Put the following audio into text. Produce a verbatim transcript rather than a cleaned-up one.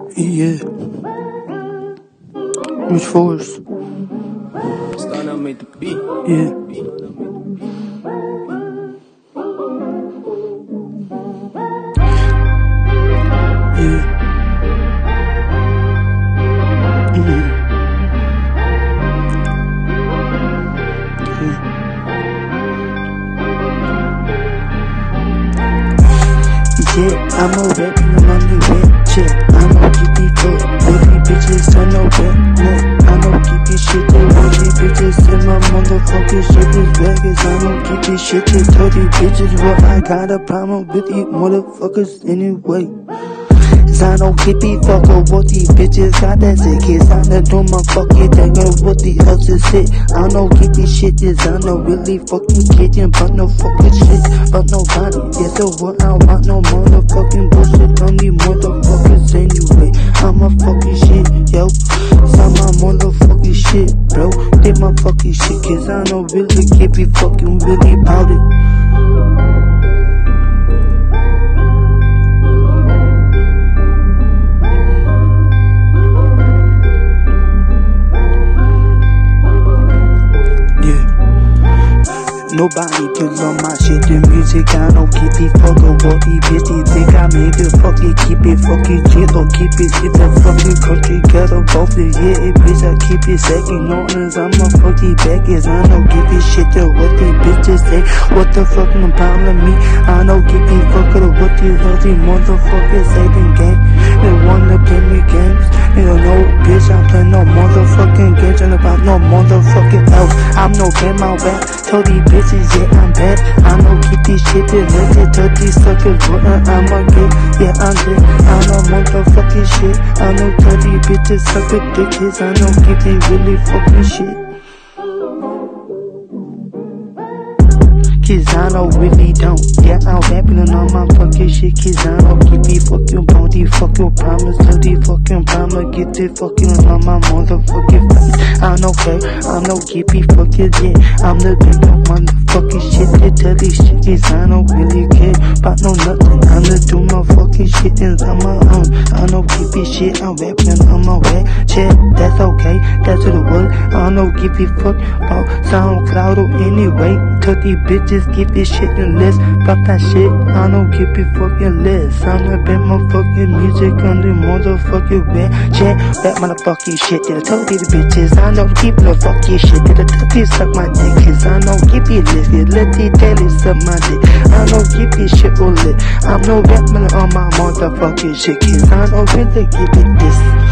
Yeah. Rich Force. Starting out made the beat. Yeah. Yeah. Mm-hmm. Yeah. Yeah, I'm a rap in the money rap check. I know keep it full. Baby bitches, I know rap neck. I know keep it shit. They want these bitches in my motherfucking shit. This baggage, I know keep it shit. They tell these bitches what I got a problem with these motherfuckers anyway. I don't keep it fuck up what these bitches got that sick kids. I don't do my fucking thing of what these houses sit. I don't keep this shit, this I don't really fucking kidding, but no fucking shit, but nobody. Yeah, so what I want, no motherfucking bullshit on these motherfuckers anyway. I'm a fucking shit, yo. Some my motherfucking shit, bro. Did my fucking shit, cause I don't really keep it fucking really about it. Nobody can love my shit, the music, I don't keep it fucking what these bitches think I made it fucking keep it fucking chill or keep it shit the fucking country ghetto both the yeah, it bitch I keep it second orders, I'm a fucking baggage, I don't give a shit to what these bitches say, what the fucking problem me, I don't keep it fucking what these other motherfuckers say, them gang, they wanna play me games, you don't know bitch, I play no motherfucking games, and about no motherfucking else, I'm no game, my rap, tell these bitches yeah, I'm bad. I know keep this shit related to these suckers. What I'ma get? Yeah, I'm dead. I know motherfucking shit. I know tell these bitches suck a dick. I know keep this really fucking shit. Cause I know really don't. Yeah, I'm rapping on my fucking shit. Cause I know keep it fucking bone. These fucking promise. Tell these fucking promise. Get it fucking on my motherfucking face. I know fair. I know keep it fucking yeah. I'm the big motherfucking shit. They tell these shit. Cause I don't really care about no nothing. I'm the do my fucking shit and on my own. I know keep it shit. I'm rapping on my rap shit. That's okay. That's the word. I know give it fuck about SoundCloud or anyway. Tell these bitches. Just keep this shit in list, fuck that shit, I don't keep it fucking list. I'm a bit more fucking music on the motherfucking rap shit, rap motherfucking shit. They'll tell these bitches, I don't keep the fucking shit. They'll tell these suck my dick, cause I don't keep it lit. Let these tell it suck my dick, I don't keep this shit all lit. I'm no rap man on my motherfucking shit, cause I don't really keep it this.